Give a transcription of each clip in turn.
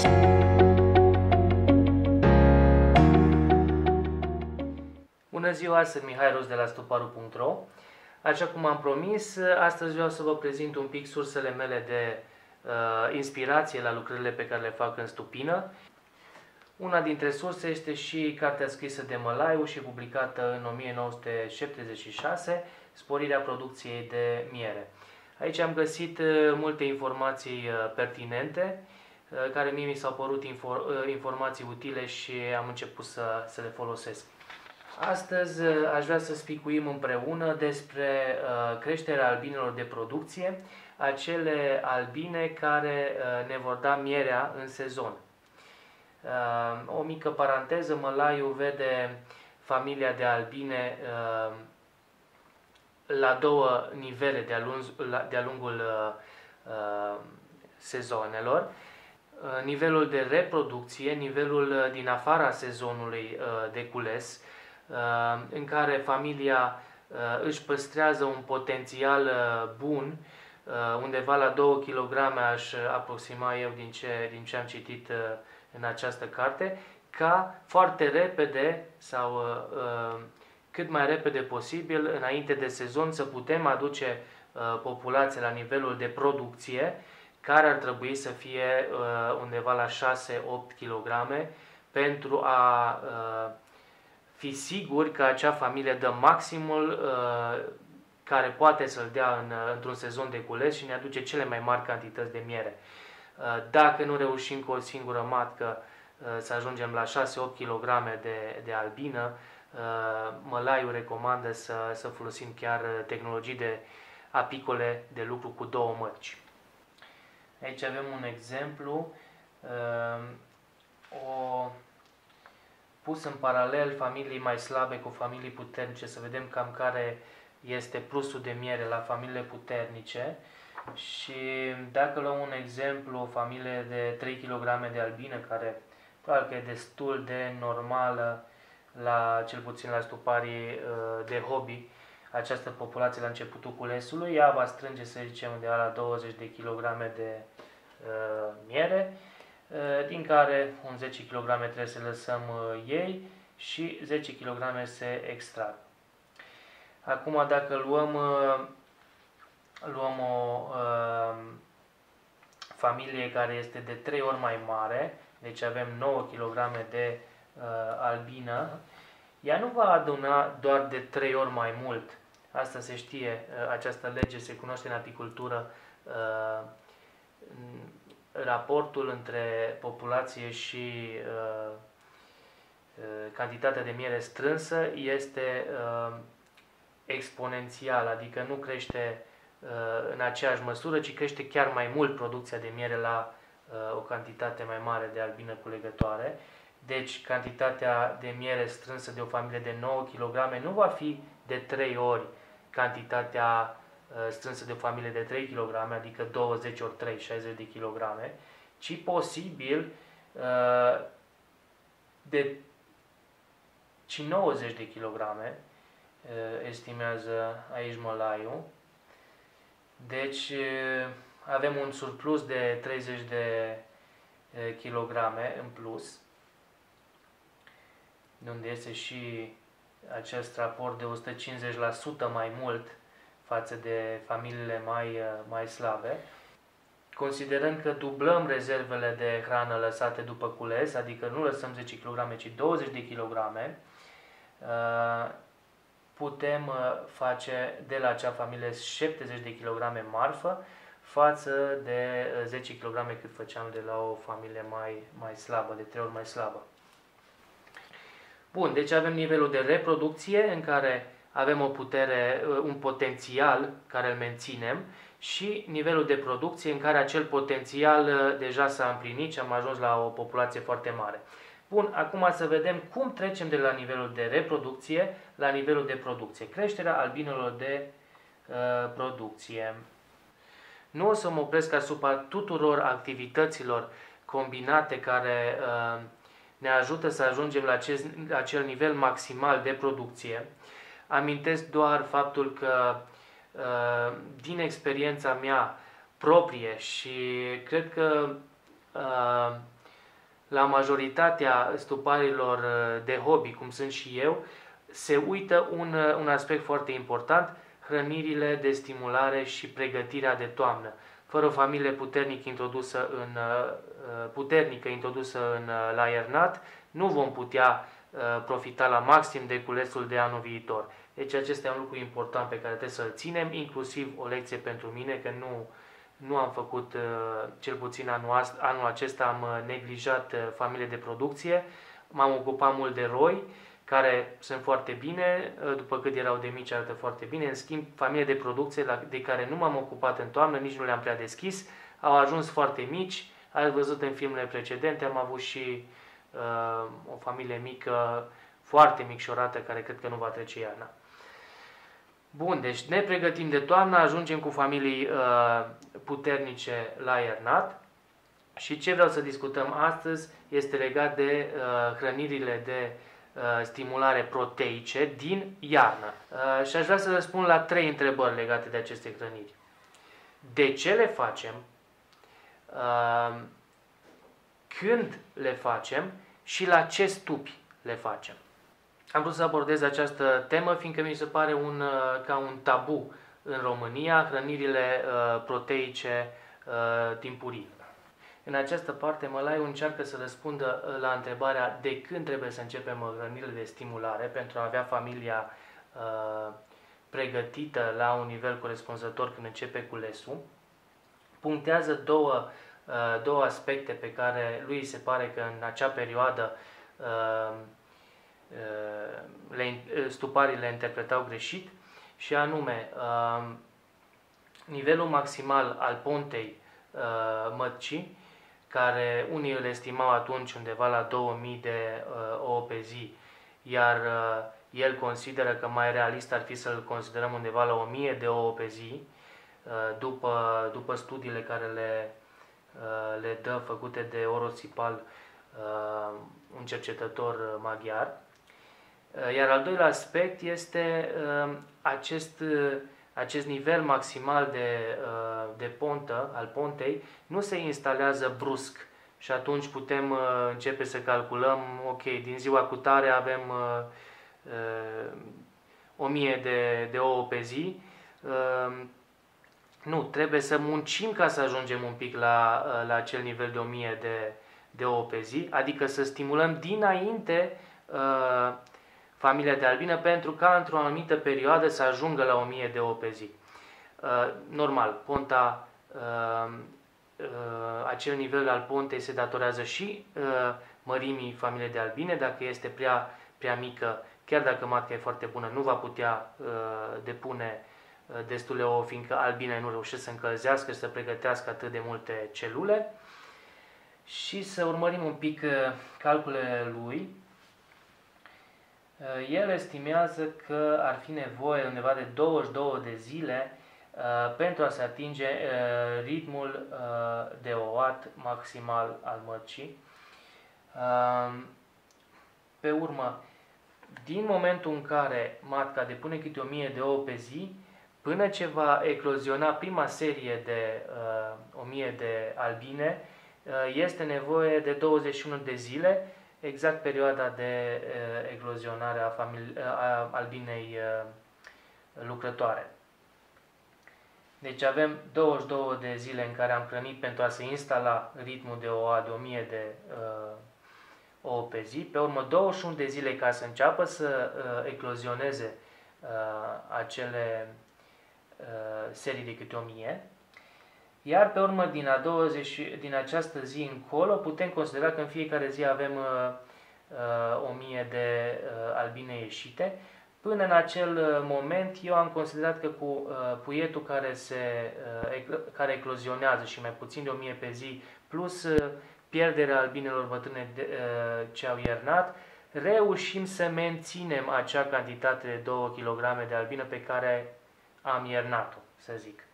Bună ziua, sunt Mihai Ros de la stuparu.ro. Așa cum am promis, astăzi vreau să vă prezint un pic sursele mele de inspirație la lucrările pe care le fac în stupină. Una dintre surse este și cartea scrisă de Mălaiu și publicată în 1976, Sporirea producției de miere. Aici am găsit multe informații pertinente, care mie mi s-au părut informații utile și am început să le folosesc. Astăzi aș vrea să spicuim împreună despre creșterea albinelor de producție, acele albine care ne vor da mierea în sezon. O mică paranteză, Mălaiu vede familia de albine la două nivele de-a lungul sezonelor. Nivelul de reproducție, nivelul din afara sezonului de cules, în care familia își păstrează un potențial bun, undeva la 2 kg aș aproxima eu din ce am citit în această carte, ca foarte repede sau cât mai repede posibil, înainte de sezon, să putem aduce populația la nivelul de producție, care ar trebui să fie undeva la 6-8 kg, pentru a fi siguri că acea familie dă maximul care poate să-l dea într-un sezon de cules și ne aduce cele mai mari cantități de miere. Dacă nu reușim cu o singură matcă să ajungem la 6-8 kg de albină, Mălaiu recomandă să folosim chiar tehnologii de apicole de lucru cu 2 măci. Aici avem un exemplu, pus în paralel familii mai slabe cu familii puternice, să vedem cam care este plusul de miere la familiile puternice. Și dacă luăm un exemplu, o familie de 3 kg de albină, care probabil că e destul de normală, cel puțin la stuparii de hobby, această populație la începutul culesului, ea va strânge, să zicem, de la 20 de kg de miere, din care un 10 kg trebuie să lăsăm ei și 10 kg se extrag. Acum, dacă luăm o familie care este de 3 ori mai mare, deci avem 9 kg de albină, ea nu va aduna doar de 3 ori mai mult. Asta se știe, această lege se cunoaște în apicultură. Raportul între populație și cantitatea de miere strânsă este exponențial, adică nu crește în aceeași măsură, ci crește chiar mai mult producția de miere la o cantitate mai mare de albină culegătoare. Deci cantitatea de miere strânsă de o familie de 9 kg nu va fi de 3 ori cantitatea strânsă de o familie de 3 kg, adică 20 ori 3, 60 de kg, ci posibil de 90 de kg, estimează aici Mălaiu. Deci avem un surplus de 30 de kilograme în plus, de unde este și acest raport de 150% mai mult față de familiile mai slabe. Considerând că dublăm rezervele de hrană lăsate după cules, adică nu lăsăm 10 kg, ci 20 de kg, putem face de la acea familie 70 de kg marfă față de 10 kg cât făceam de la o familie mai slabă, de 3 ori mai slabă. Bun, deci avem nivelul de reproducție în care avem un potențial care îl menținem și nivelul de producție în care acel potențial deja s-a împlinit și am ajuns la o populație foarte mare. Bun, acum să vedem cum trecem de la nivelul de reproducție la nivelul de producție. Creșterea albinelor de producție. Nu o să mă opresc asupra tuturor activităților combinate care ne ajută să ajungem la acel nivel maximal de producție. Amintesc doar faptul că din experiența mea proprie și cred că la majoritatea stuparilor de hobby, cum sunt și eu, se uită un aspect foarte important, hrănirile de stimulare și pregătirea de toamnă. Fără o familie puternică introdusă la iernat, nu vom putea profita la maxim de culesul de anul viitor. Deci acesta e un lucru important pe care trebuie să-l ținem, inclusiv o lecție pentru mine, că nu am făcut, cel puțin anul acesta am neglijat familie de producție, m-am ocupat mult de roi, care sunt foarte bine, după cât erau de mici arată foarte bine, în schimb familie de producție de care nu m-am ocupat în toamnă, nici nu le-am prea deschis, au ajuns foarte mici, ați văzut în filmele precedente, am avut și o familie mică, foarte micșorată, care cred că nu va trece iarna. Bun, deci ne pregătim de toamnă, ajungem cu familii puternice la iernat și ce vreau să discutăm astăzi este legat de hrănirile de stimulare proteice din iarnă. Și aș vrea să răspund la 3 întrebări legate de aceste hrăniri. De ce le facem? Când le facem? Și la ce stupi le facem? Am vrut să abordez această temă fiindcă mi se pare ca un tabu în România, hrănirile proteice timpurii. În această parte, Mălaiu încearcă să răspundă la întrebarea de când trebuie să începem hrănirile de stimulare pentru a avea familia pregătită la un nivel corespunzător când începe culesul. Punctează două aspecte pe care lui se pare că în acea perioadă stuparii le interpretau greșit, și anume nivelul maximal al pontei mătcii, care unii îl estimau atunci undeva la 2000 de ouă pe zi, iar el consideră că mai realist ar fi să-l considerăm undeva la 1000 de ouă pe zi, după studiile care le dă făcute de Orosipal, un cercetător maghiar. Iar al doilea aspect este acest nivel maximal de pontă, al pontei, nu se instalează brusc și atunci putem începe să calculăm, ok, din ziua cu tare avem 1000 de ouă pe zi. Nu, trebuie să muncim ca să ajungem un pic la acel nivel de 1000 de ouă pe zi, adică să stimulăm dinainte familia de albină pentru ca într-o anumită perioadă să ajungă la 1000 de ouă pe zi. Normal, ponta, acel nivel al pontei se datorează și mărimii familiei de albine. Dacă este prea mică, chiar dacă matca e foarte bună, nu va putea depune destule ouă, fiindcă albinele nu reușesc să încălzească și să pregătească atât de multe celule. Și să urmărim un pic calculele lui. El estimează că ar fi nevoie undeva de 22 de zile pentru a se atinge ritmul de ouat maximal al măcii. Pe urmă, din momentul în care matca depune câte 1000 de ouă pe zi, până ce va ecloziona prima serie de 1000 de albine, este nevoie de 21 de zile, exact perioada de eclozionare a albinei lucrătoare. Deci avem 22 de zile în care am hrănit pentru a se instala ritmul de ouă de 1000 de ouă pe zi, pe urmă 21 de zile ca să înceapă să eclozioneze acele serii de câte 1000, iar pe urmă din această zi încolo putem considera că în fiecare zi avem 1000 de albine ieșite. Până în acel moment eu am considerat că cu puietul care eclozionează și mai puțin de 1000 pe zi, plus pierderea albinelor bătrâne ce au iernat, reușim să menținem acea cantitate de 2 kg de albină pe care am iernat-o, să zic.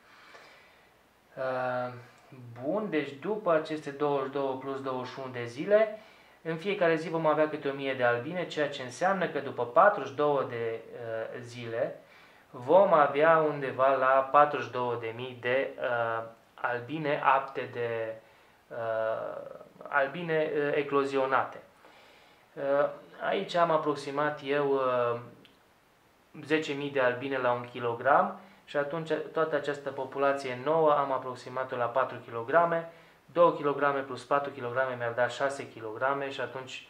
Bun, deci după aceste 22 plus 21 de zile, în fiecare zi vom avea câte 1000 de albine, ceea ce înseamnă că după 42 de zile vom avea undeva la 42.000 de albine albine eclozionate. Aici am aproximat eu 10.000 de albine la 1 kg și atunci toată această populație nouă am aproximat-o la 4 kg. 2 kg plus 4 kg mi-ar da 6 kg și atunci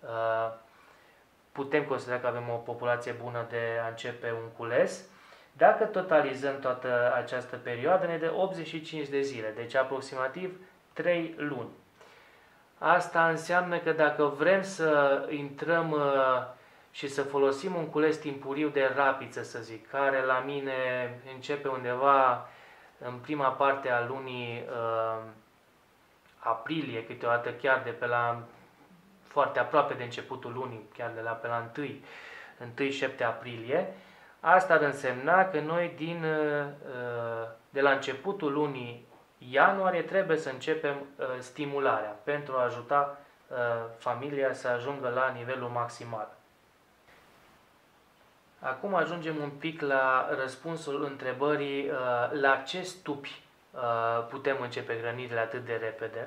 putem considera că avem o populație bună de a începe un cules. Dacă totalizăm toată această perioadă, ne dă 85 de zile, deci aproximativ 3 luni. Asta înseamnă că dacă vrem să intrăm și să folosim un cules timpuriu de rapiță, să zic, care la mine începe undeva în prima parte a lunii aprilie, câteodată chiar de pe la foarte aproape de începutul lunii, chiar de la pe la 1-7 aprilie, asta ar însemna că noi de la începutul lunii ianuarie trebuie să începem stimularea pentru a ajuta familia să ajungă la nivelul maximal. Acum ajungem un pic la răspunsul întrebării la ce stupi putem începe hrănirile atât de repede.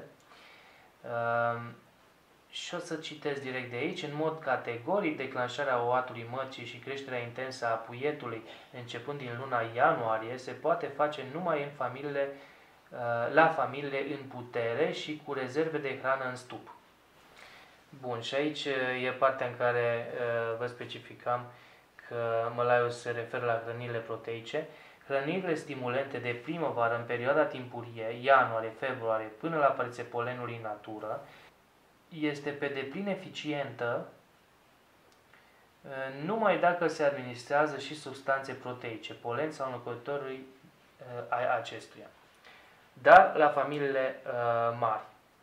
Și o să citesc direct de aici. În mod categoric, declanșarea oatului măcii și creșterea intensă a puietului începând din luna ianuarie se poate face numai la familiile în putere și cu rezerve de hrană în stup. Bun, și aici e partea în care vă specificam că Mălaiul se referă la hrănirile proteice. Hrănirile stimulente de primăvară în perioada timpurie, ianuarie-februarie, până la apariția polenului în natură, este pe deplin eficientă numai dacă se administrează și substanțe proteice, polen sau înlocuitori ai acestuia, dar la familiile mari.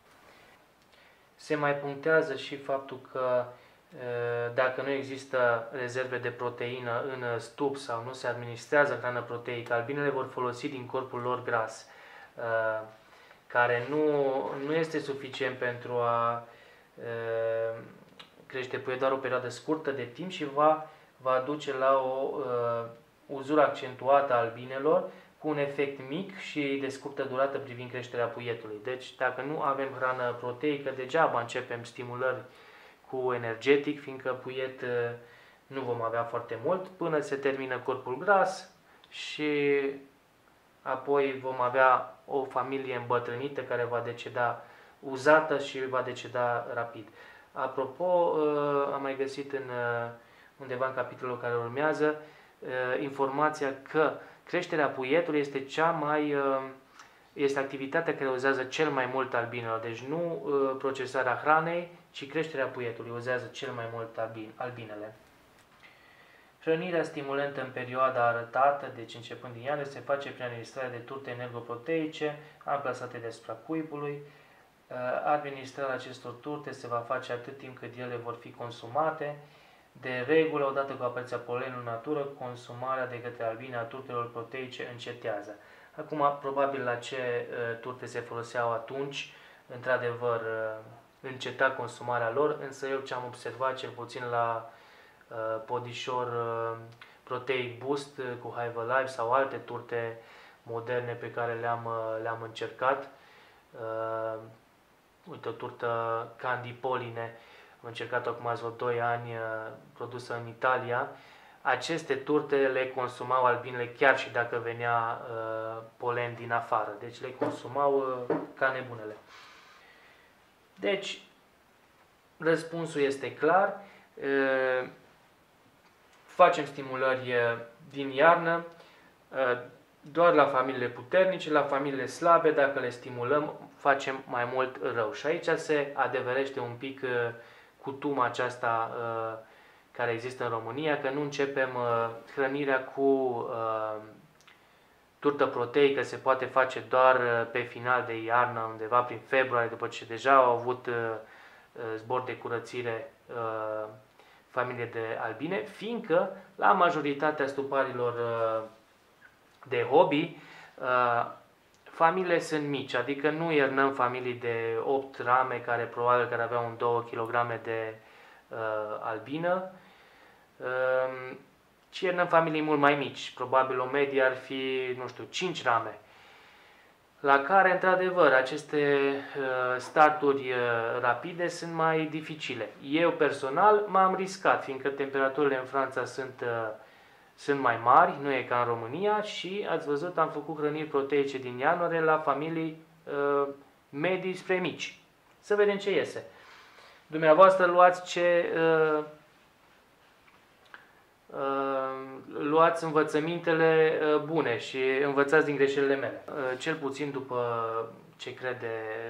Se mai punctează și faptul că dacă nu există rezerve de proteină în stup sau nu se administrează hrană proteică, albinele vor folosi din corpul lor gras, care nu este suficient pentru a crește puiul doar o perioadă scurtă de timp și va duce la o uzură accentuată a albinelor cu un efect mic și de scurtă durată privind creșterea puietului. Deci dacă nu avem hrană proteică, degeaba începem stimulări cu energetic, fiindcă puiet nu vom avea foarte mult până se termină corpul gras și apoi vom avea o familie îmbătrânită care va deceda uzată și va deceda rapid. Apropo, am mai găsit undeva în capitolul care urmează informația că creșterea puietului este activitatea care uzează cel mai mult albinelor. Deci nu procesarea hranei, ci creșterea puietului uzează cel mai mult albinele. Hrănirea stimulentă în perioada arătată, deci începând din ianuarie, se face prin administrarea de turte energoproteice amplasate deasupra cuibului. Administrarea acestor turte se va face atât timp cât ele vor fi consumate. De regulă, odată cu apariția polenului în natură, consumarea de către albine a turtelor proteice încetează. Acum, probabil la ce turte se foloseau atunci, într-adevăr, înceta consumarea lor, însă eu ce am observat, cel puțin la Podișor Proteic Boost cu Hive Alive sau alte turte moderne pe care le-am încercat, uite, o turtă Candy Polline, am încercat-o acum vreo 2 ani, produsă în Italia. Aceste turte le consumau albinele chiar și dacă venea polen din afară. Deci le consumau ca nebunele. Deci, răspunsul este clar. Facem stimulări din iarnă, doar la familiile puternice, la familiile slabe, dacă le stimulăm, facem mai mult rău. Și aici se adeverește un pic cutuma aceasta care există în România, că nu începem hrănirea cu turtă proteică, se poate face doar pe final de iarnă, undeva prin februarie, după ce deja au avut zbor de curățire familie de albine, fiindcă la majoritatea stuparilor de hobby, familiile sunt mici, adică nu iernăm familii de 8 rame care probabil că aveau un 2 kg de albină, ci iernăm familii mult mai mici, probabil o medie ar fi, nu știu, 5 rame. la care, într-adevăr, aceste starturi rapide sunt mai dificile. Eu, personal, m-am riscat, fiindcă temperaturile în Franța sunt mai mari, nu e ca în România, și, ați văzut, am făcut hrăniri proteice din ianuarie la familii medii spre mici. Să vedem ce iese. Dumneavoastră luați învățămintele bune și învățați din greșelile mele. Cel puțin după ce crede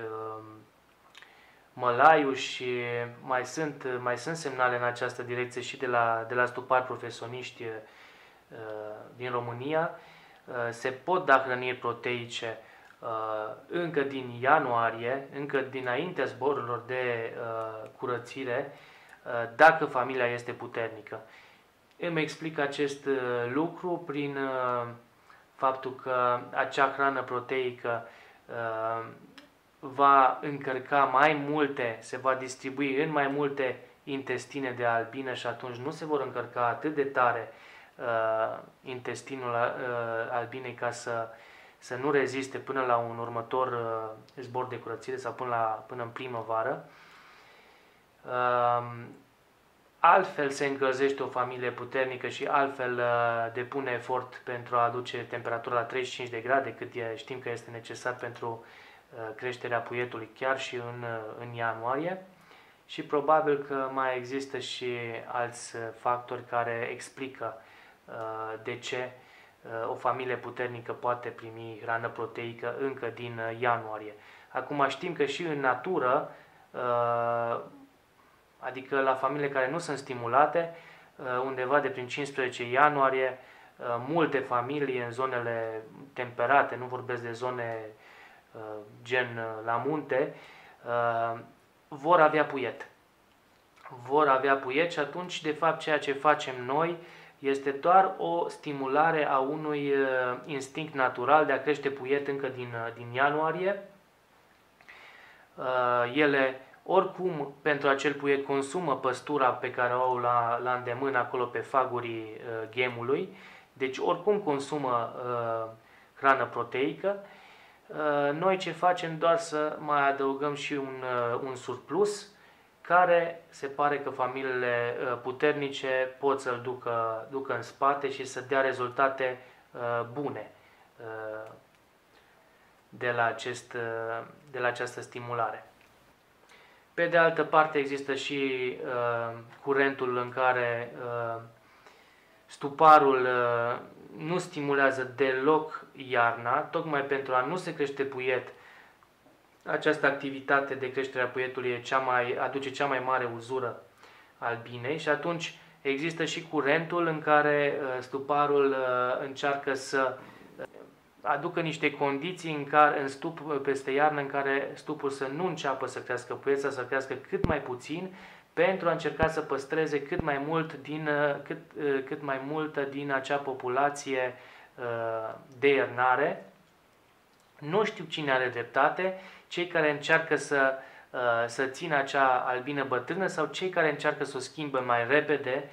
Mălaiu, și mai sunt semnale în această direcție și de la stupari profesioniști din România. Se pot da hrăniri proteice încă din ianuarie, încă dinaintea zborurilor de curățire, dacă familia este puternică. Îmi explic acest lucru prin faptul că acea hrană proteică va încărca mai multe, se va distribui în mai multe intestine de albină și atunci nu se vor încărca atât de tare intestinul albinei ca să nu reziste până la un următor zbor de curățire sau până în primăvară. Altfel se încălzește o familie puternică și altfel depune efort pentru a aduce temperatura la 35 de grade, cât știm că este necesar pentru creșterea puietului chiar și în ianuarie. Și probabil că mai există și alți factori care explică de ce o familie puternică poate primi hrană proteică încă din ianuarie. Acum știm că și în natură, adică la familiile care nu sunt stimulate, undeva de prin 15 ianuarie, multe familii în zonele temperate, nu vorbesc de zone gen la munte, vor avea puiet. Vor avea puiet și atunci, de fapt, ceea ce facem noi este doar o stimulare a unui instinct natural de a crește puiet încă din ianuarie. Ele, oricum, pentru acel puiet consumă păstura pe care o au la îndemână acolo pe fagurii ghemului, deci oricum consumă hrană proteică. Noi ce facem? Doar să mai adăugăm și un surplus, care se pare că familiile puternice pot să-l ducă în spate și să dea rezultate bune de la această stimulare. Pe de altă parte, există și curentul în care stuparul nu stimulează deloc iarna, tocmai pentru a nu se crește puiet. Această activitate de creștere a puietului aduce cea mai mare uzură albinei și atunci există și curentul în care stuparul încearcă să aducă niște condiții în stup peste iarnă în care stupul să nu înceapă să crească puiet, să crească cât mai puțin, pentru a încerca să păstreze cât mai multă din acea populație de iernare. Nu știu cine are dreptate, cei care încearcă să țină acea albină bătrână sau cei care încearcă să o schimbe mai repede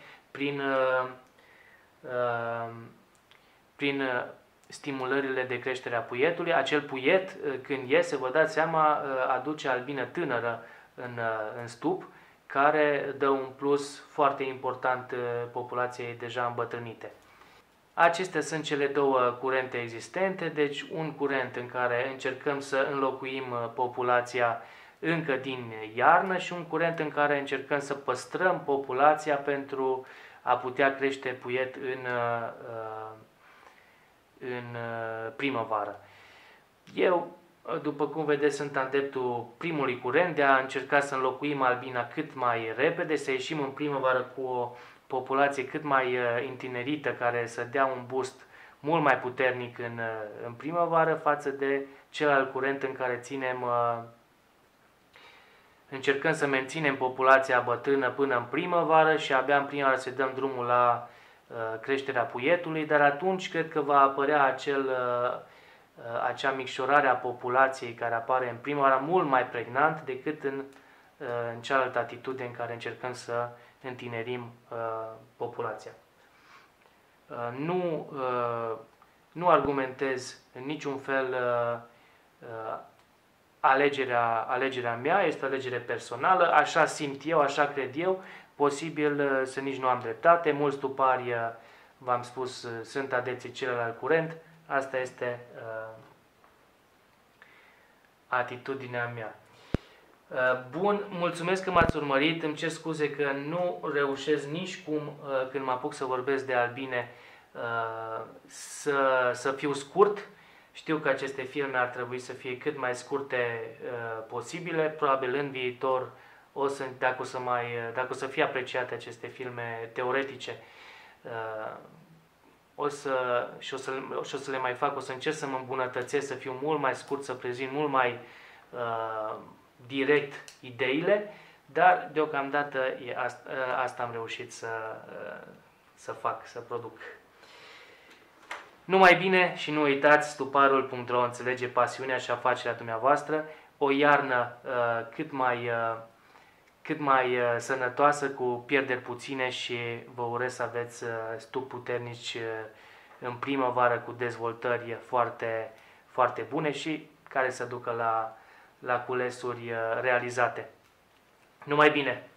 prin stimulările de creștere a puietului. Acel puiet, când iese, vă dați seama, aduce albină tânără în stup, care dă un plus foarte important populației deja îmbătrânite. Acestea sunt cele două curente existente, deci un curent în care încercăm să înlocuim populația încă din iarnă și un curent în care încercăm să păstrăm populația pentru a putea crește puiet în primăvară. Eu, după cum vedeți, sunt adeptul primului curent de a încerca să înlocuim albina cât mai repede, să ieșim în primăvară cu o populație cât mai întinerită, care să dea un boost mult mai puternic în primăvară față de celălalt curent în care încercăm să menținem populația bătrână până în primăvară și abia în primăvară să dăm drumul la creșterea puietului, dar atunci cred că va apărea acea micșorare a populației care apare în primăvară mult mai pregnant decât în cealaltă atitudine în care încercăm să întinerim populația. Nu argumentez în niciun fel alegerea mea, este o alegere personală, așa simt eu, așa cred eu, posibil să nici nu am dreptate, mulți tupari, v-am spus, sunt adepții celălalt curent, asta este atitudinea mea. Bun, mulțumesc că m-ați urmărit, îmi cer scuze că nu reușesc nici cum când mă apuc să vorbesc de albine să fiu scurt. Știu că aceste filme ar trebui să fie cât mai scurte posibile, probabil în viitor, dacă o să fie apreciate aceste filme teoretice, o să le mai fac, o să încerc să mă îmbunătățesc, să fiu mult mai scurt, să prezint mult mai direct ideile, dar deocamdată asta am reușit să fac, să produc. Numai bine și nu uitați, tuparul.ro înțelege pasiunea și afacerea dumneavoastră, o iarnă cât mai sănătoasă, cu pierderi puține și vă urez să aveți stup puternici în primăvară cu dezvoltări foarte, foarte bune și care să ducă la culesuri realizate. Numai bine!